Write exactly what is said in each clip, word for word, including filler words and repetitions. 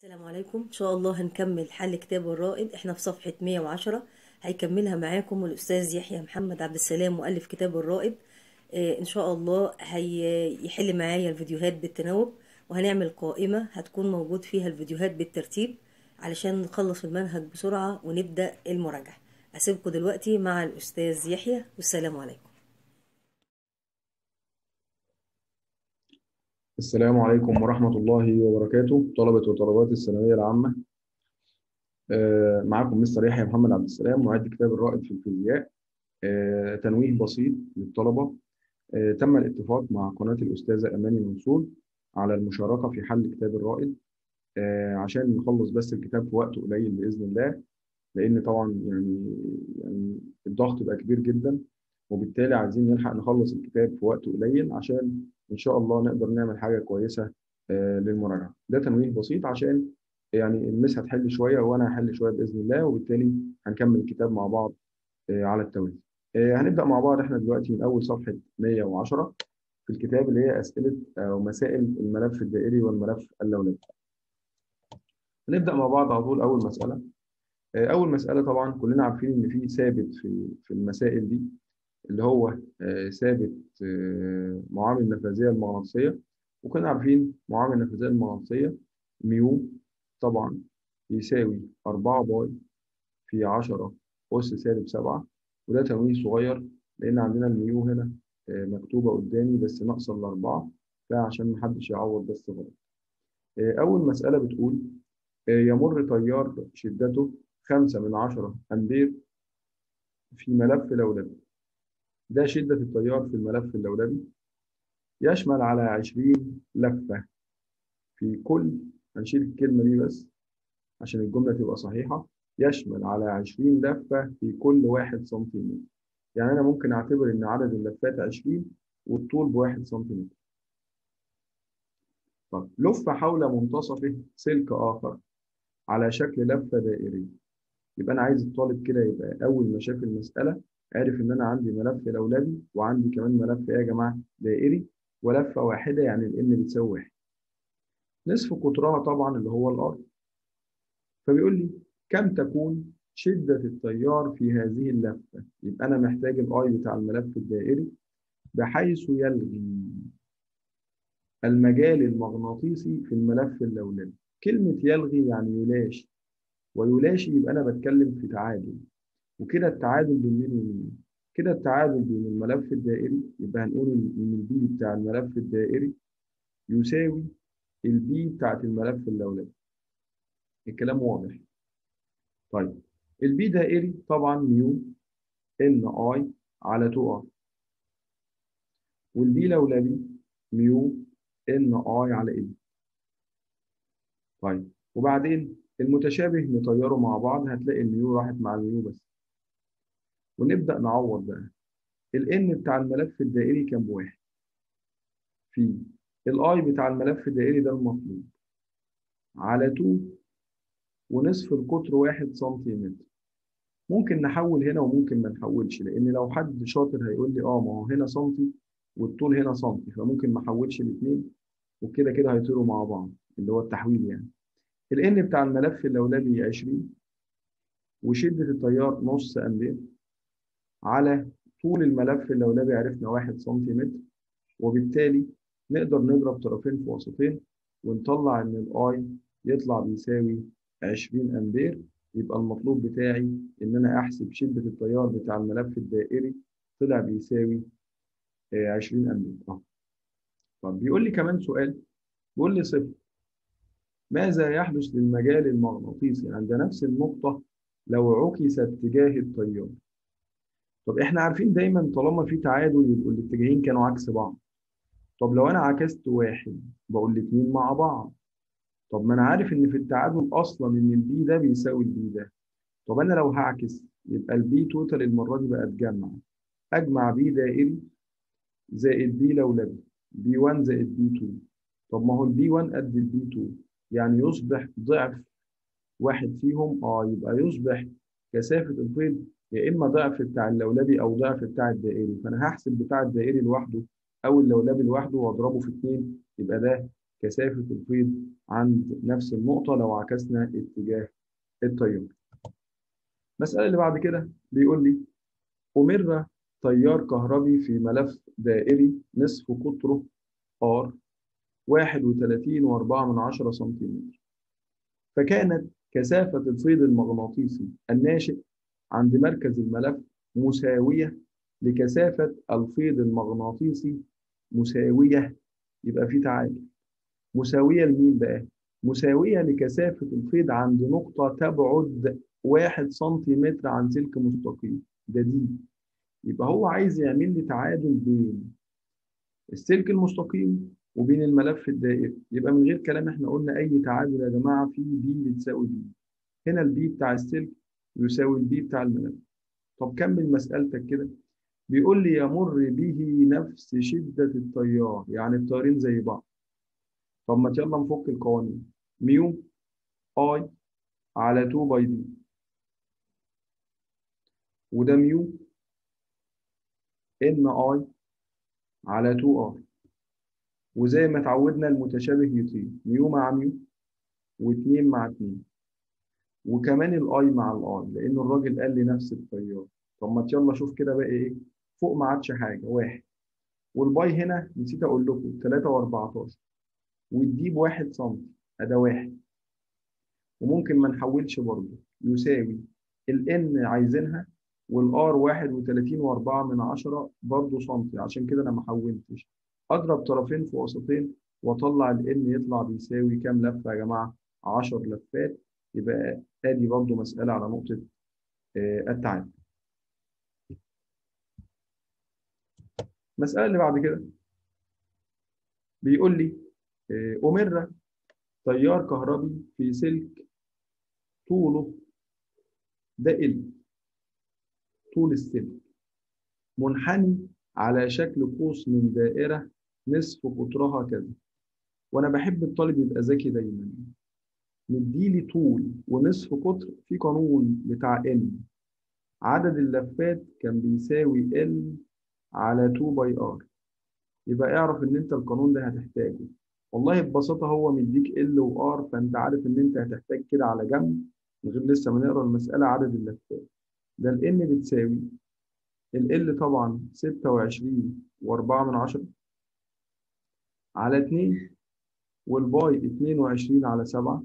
السلام عليكم. ان شاء الله هنكمل حل كتاب الرائد. احنا في صفحة مية وعشرة. هيكملها معاكم الأستاذ يحيى محمد عبد السلام مؤلف كتاب الرائد. اه ان شاء الله هيحل معايا الفيديوهات بالتناوب، وهنعمل قائمة هتكون موجود فيها الفيديوهات بالترتيب علشان نخلص المنهج بسرعة ونبدأ المراجعة. أسيبكم دلوقتي مع الأستاذ يحيى، والسلام عليكم. السلام عليكم ورحمة الله وبركاته، طلبة وطلبات الثانوية العامة. آه، معكم مستر يحيى محمد عبد السلام معد كتاب الرائد في الفيزياء. آه، تنويه بسيط للطلبة. آه، تم الاتفاق مع قناة الأستاذة أماني منصور على المشاركة في حل كتاب الرائد، آه، عشان نخلص بس الكتاب في وقت قليل بإذن الله. لأن طبعا يعني يعني الضغط بقى كبير جدا، وبالتالي عايزين نلحق نخلص الكتاب في وقت قليل عشان إن شاء الله نقدر نعمل حاجة كويسة آه، للمراجعة. ده تنويه بسيط عشان يعني المس هتحل شوية وأنا هحل شوية بإذن الله، وبالتالي هنكمل الكتاب مع بعض آه، على التوازي. آه، هنبدأ مع بعض احنا دلوقتي من أول صفحة مية وعشرة في الكتاب، اللي هي أسئلة أو مسائل الملف الدائري والملف اللولبي. هنبدأ مع بعض على طول. أول مسألة آه، أول مسألة طبعا كلنا عارفين إن في ثابت في في المسائل دي، اللي هو آه، ثابت آه، معامل النفاذية المغناطيسية. وكنا عارفين معامل النفاذية المغناطيسية ميو طبعا يساوي أربعة باي في عشرة أس سالب سبعة. وده تنويه صغير لأن عندنا الميو هنا آه، مكتوبة قدامي بس ناقصة الأربعة، فعشان محدش يعوض بس غلط. آه، أول مسألة بتقول آه، يمر تيار شدته خمسة من عشرة أمبير في ملف لولبي. ده شدة التيار في الملف اللولبي، يشمل على عشرين لفة في كل، هنشيل الكلمة دي بس عشان الجملة تبقى صحيحة، يشمل على عشرين لفة في كل واحد سنتيمتر. يعني أنا ممكن أعتبر إن عدد اللفات عشرين والطول بواحد سنتيمتر. طب لف حول منتصفه سلك آخر على شكل لفة دائرية. يبقى أنا عايز الطالب كده يبقى أول ما شاف المسألة عارف إن أنا عندي ملف لولبي وعندي كمان ملف إيه يا جماعة دائري، ولفة واحدة يعني ال n بتساوي واحد. نصف قطرها طبعا اللي هو الأرض. فبيقول لي كم تكون شدة التيار في هذه اللفة. يبقى أنا محتاج الآي بتاع الملف الدائري بحيث يلغي المجال المغناطيسي في الملف اللولبي. كلمة يلغي يعني يلاشي، ويلاشي يبقى أنا بتكلم في تعادل. وكده التعادل بين مين ومين؟ كده التعادل بين الملف الدائري، يبقى هنقول إن البي بتاع الملف الدائري يساوي البي بتاعت الملف اللولبي. الكلام واضح؟ طيب البي دائري طبعا ميو ان اي على اتنين ار، والبي لولبي ميو ان اي على ال. طيب وبعدين المتشابه نطيره مع بعض، هتلاقي الميو راحت مع الميو بس. ونبدأ نعوض بقى. الان بتاع الملف الدائري كان بواحد في الاي بتاع الملف الدائري ده المطلوب على اتنين ونصف القطر واحد سنتيمتر. ممكن نحول هنا وممكن ما نحولش، لان لو حد شاطر هيقول لي اه ما هو هنا سنتي والطول هنا سنتي، فممكن ما احولش الاثنين وكده كده هيطيروا مع بعض، اللي هو التحويل يعني. الان بتاع الملف اللولبي عشرين، وشدة التيار نص امبير على طول الملف اللولبي عرفنا واحد سنتيمتر. وبالتالي نقدر نضرب طرفين في وسطين ونطلع ان الاي يطلع بيساوي عشرين امبير. يبقى المطلوب بتاعي ان انا احسب شدة التيار بتاع الملف الدائري، طلع بيساوي آه، عشرين امبير. اه طب بيقول لي كمان سؤال، بيقول لي صفر ماذا يحدث للمجال المغناطيسي عند نفس النقطة لو عكس اتجاه التيار. طب احنا عارفين دايما طالما في تعادل يبقوا الاتجاهين كانوا عكس بعض. طب لو انا عكست واحد بقول الاتنين مع بعض. طب ما انا عارف ان في التعادل اصلا ان البي ده بيساوي البي ده. طب انا لو هعكس يبقى البي توتال المره دي بقى تجمع، اجمع بي دائري زائد بي لولبي، بي واحد زائد بي اتنين. طب ما هو البي واحد قد البي اتنين، يعني يصبح ضعف واحد فيهم. اه يبقى يصبح كثافه الفيض يا اما ضعف بتاع اللولبي او ضعف بتاع الدائري. فانا هحسب بتاع الدائري لوحده او اللولبي لوحده واضربه في اتنين، يبقى ده كثافة الفيض عند نفس النقطة لو عكسنا اتجاه التيار. المسألة اللي بعد كده بيقول لي أمر تيار كهربي في ملف دائري نصف قطره R واحد وثلاثين وأربعة من عشرة سنتيمتر، فكانت كثافة الفيض المغناطيسي الناشئ عند مركز الملف مساوية لكثافة الفيض المغناطيسي مساوية، يبقى في تعادل. مساوية لمين بقى؟ مساوية لكثافة الفيض عند نقطة تبعد واحد سنتيمتر عن سلك مستقيم، ده دي. يبقى هو عايز يعمل لي تعادل بين السلك المستقيم وبين الملف الدائري. يبقى من غير كلام احنا قلنا أي تعادل يا جماعة في بي بتساوي بي. هنا البي بتاع السلك يساوي البي بتاع الملف. طب كمل مسألتك كده. بيقول لي يمر به نفس شدة التيار، يعني التيارين زي بعض. طب ما يلا نفك القوانين. ميو اي على اتنين باي دي، وده ميو ان اي على اتنين ار. وزي ما اتعودنا المتشابه يطير، ميو مع ميو و2 مع اتنين، وكمان الاي مع الاي لان الراجل قال لي نفس التيار. طب ما يلا شوف كده بقى ايه. فوق ما عادش حاجه، واحد. والباي هنا نسيت اقول لكم تلاتة واربعتاشر، والدي بواحد سم، ادي واحد. وممكن ما نحولش برضه، يساوي الان عايزينها، والار واحد وثلاثين وأربعة من عشرة برضه سنتي، عشان كده انا ما حولتش. اضرب طرفين في وسطين واطلع الان يطلع بيساوي كام لفه يا جماعه؟ عشر لفات. يبقى ادي برضه مساله على نقطه آه، التعادل. المساله اللي بعد كده بيقول لي آه، امر تيار كهربي في سلك طوله ده ال طول السلك منحني على شكل قوس من دائرة نصف قطرها كذا. وأنا بحب الطالب يبقى ذكي دايما. مديلي طول ونصف قطر في قانون بتاع N، عدد اللفات كان بيساوي L على اتنين باي R. يبقى اعرف إن أنت القانون ده هتحتاجه. والله ببساطة هو مديك L و R، فأنت عارف إن أنت هتحتاج كده على جنب من غير لسه ما نقرا المسألة عدد اللفات. ده ال N بتساوي ال L طبعا ستة وعشرين وأربعة من عشرة على اتنين، والباي اتنين وعشرين على سبعة،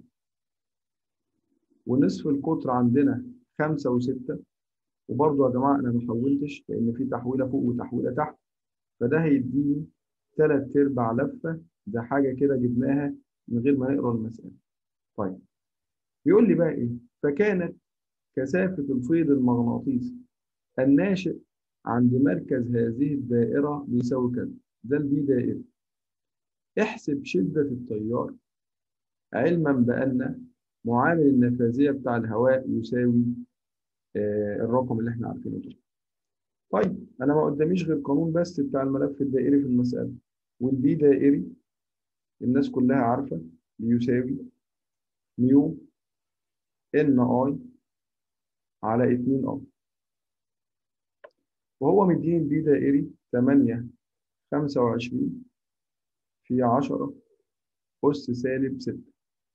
ونصف القطر عندنا خمسة وستة. وبرضه يا جماعة أنا ما حولتش لأن في تحويلة فوق وتحويلة تحت، فده هيديني تلات أرباع لفة. ده حاجة كده جبناها من غير ما نقرا المسألة. طيب بيقول لي بقى إيه؟ فكانت كثافة الفيض المغناطيسي الناشئ عند مركز هذه الدائرة بيساوي كذا. ده البي دائرة. احسب شدة التيار علما بأن معامل النفاذية بتاع الهواء يساوي آه الرقم اللي احنا عارفينه ده. طيب أنا ما قداميش غير قانون بس بتاع الملف الدائري في المسألة، والبي دائري الناس كلها عارفة بيساوي ميو ان اي على اتنين ار. وهو مديني البي دائري تمانية خمسة وعشرين في عشرة أس سالب ستة،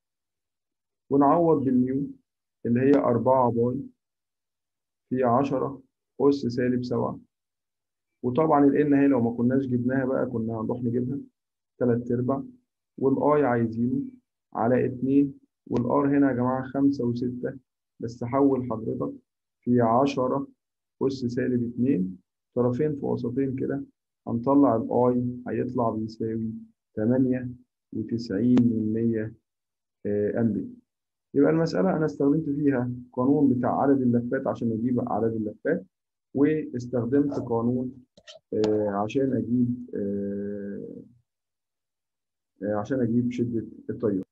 ونعوض بالميو اللي هي أربعة باي في عشرة أس سالب سبعة. وطبعا الان هي لو ما كناش جبناها بقى كنا هنروح نجيبها تلات ارباع. والاي عايزينه على اتنين، والار هنا يا جماعه خمسة وستة، بس حول حضرتك في عشرة أس سالب اتنين، طرفين في وسطين كده. هنطلع الاي هيطلع بيساوي تمانية وتسعين من مية امبير. يبقى المسألة أنا استخدمت فيها قانون بتاع عدد اللفات عشان أجيب عدد اللفات، واستخدمت قانون آه، عشان أجيب آه، آه، عشان أجيب شدة التيار.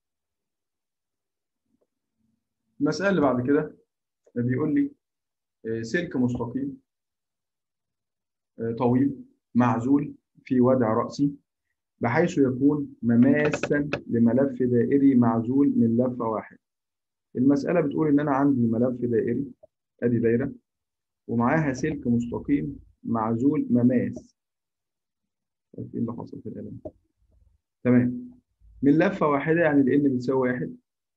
المسألة اللي بعد كده بيقول لي آه، سلك مستقيم آه، طويل معزول في وضع رأسي بحيث يكون مماسا لملف دائري معزول من لفة واحدة. المسألة بتقول إن أنا عندي ملف دائري، أدي دايرة، ومعاها سلك مستقيم معزول مماس. إيه اللي حصل في القلم؟ تمام. من لفة واحدة، يعني ال N بتساوي واحد،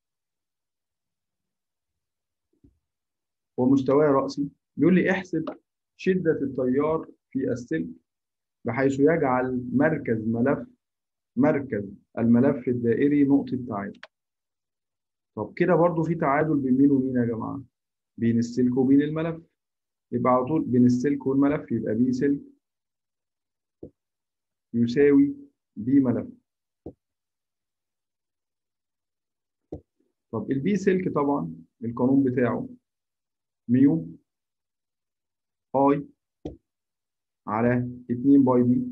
ومستواه رأسي. بيقول لي احسب شدة التيار في السلك بحيث يجعل مركز ملف مركز الملف الدائري نقطة تعادل. طب كده برضو في تعادل بين مين ومين يا جماعة؟ بين السلك وبين الملف. يبقى على طول بين السلك والملف يبقى بي سلك يساوي بي ملف. طب البي سلك طبعا القانون بتاعه ميو اي على اتنين باي دي،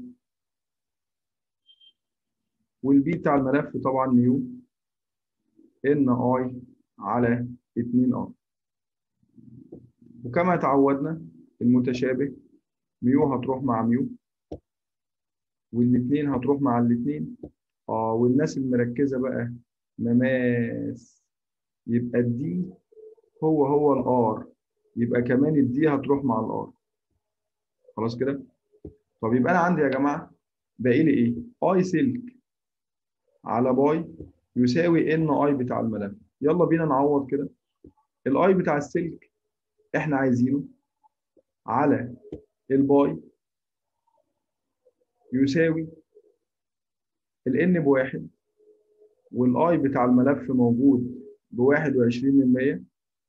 والبي بتاع الملف طبعا ميو ان اي على اتنين ار. وكما تعودنا المتشابه ميو هتروح مع ميو، والاثنين هتروح مع الاثنين. اه والناس المركزه بقى مماس، يبقى الدي هو هو الار، يبقى كمان الدي هتروح مع الار. خلاص كده. طب يبقى انا عندي يا جماعه باقي لي ايه؟ اي سلك على باي يساوي ان اي بتاع الملف. يلا بينا نعوض كده. الاي بتاع السلك احنا عايزينه على الباي يساوي الان بواحد، والاي بتاع الملف موجود بواحد وعشرين من مية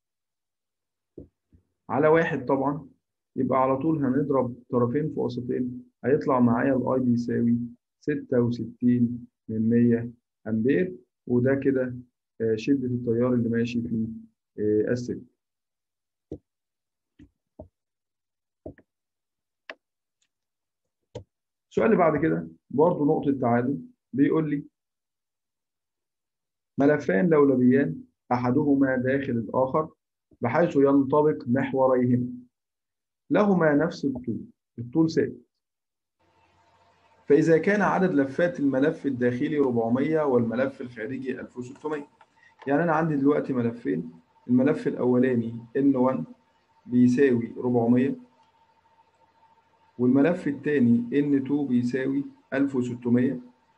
على واحد طبعا. يبقى على طول هنضرب طرفين في وسطين، هيطلع معايا الاي بيساوي ستة وستين من مية امبير. وده كده آه، شدة التيار اللي ماشي في آه، السلك. السؤال اللي بعد كده برضه نقطة تعادل. بيقول لي ملفان لولبيان أحدهما داخل الآخر بحيث ينطبق محوريهما، لهما نفس الطول، الطول ثابت. فإذا كان عدد لفات الملف الداخلي أربعمية والملف الخارجي ألف وستمية. يعني أنا عندي دلوقتي ملفين، الملف الأولاني إن واحد بيساوي أربعمية، والملف الثاني إن اتنين بيساوي ألف وستمية.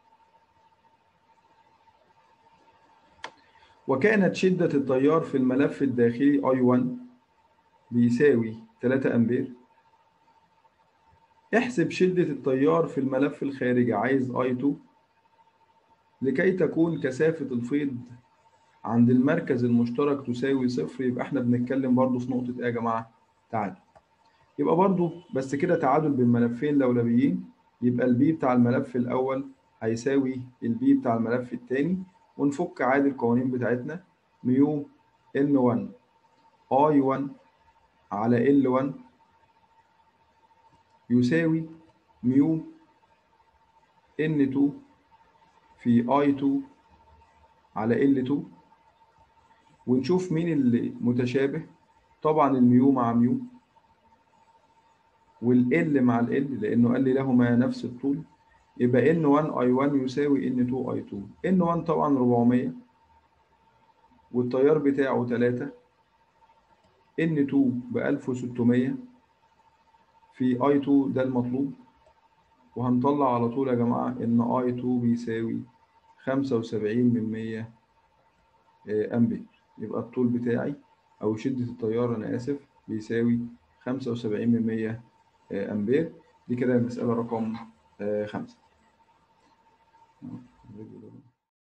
وكانت شدة التيار في الملف الداخلي آي واحد بيساوي تلاتة أمبير. احسب شدة التيار في الملف الخارجي، عايز آي اتنين، لكي تكون كثافة الفيض عند المركز المشترك تساوي صفر. يبقى احنا بنتكلم برضو في نقطة ايه يا جماعة؟ تعادل. يبقى برضو بس كده تعادل بين ملفين لولبيين. يبقى البي بتاع الملف الأول هيساوي البي بتاع الملف الثاني، ونفك عادي القوانين بتاعتنا. ميو ان واحد اي واحد على ال واحد يساوي ميو ان اتنين في اي اتنين على ال اتنين. ونشوف مين اللي متشابه. طبعا الميو مع ميو، والال مع ال، لانه قال لي لهما نفس الطول. يبقى ان واحد اي واحد يساوي ان اتنين اي اتنين. ان واحد طبعا أربعمية والتيار بتاعه تلاتة، ان اتنين ب ألف وستمية في اي اتنين ده المطلوب. وهنطلع على طول يا جماعه ان اي اتنين بيساوي خمسة وسبعين من مية امبير. يبقى الطول بتاعي او شده التيار انا اسف بيساوي خمسة وسبعين من مية امبير. دي كده المساله رقم خمسة.